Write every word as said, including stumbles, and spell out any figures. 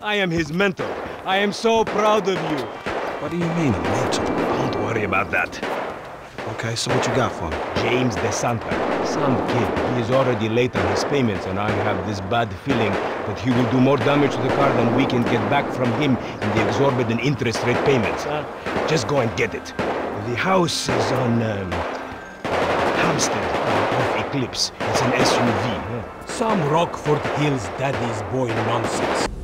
I am his mentor. I am so proud of you. What do you mean, a mentor? Don't worry about that. Okay, so what you got for me? James DeSanta. Some kid. He is already late on his payments, and I have this bad feeling that he will do more damage to the car than we can get back from him in the exorbitant interest rate payments. Huh? Just go and get it. The house is on um, Hampstead, off Eclipse. It's an S U V. Huh? Some Rockford Hills daddy's boy nonsense.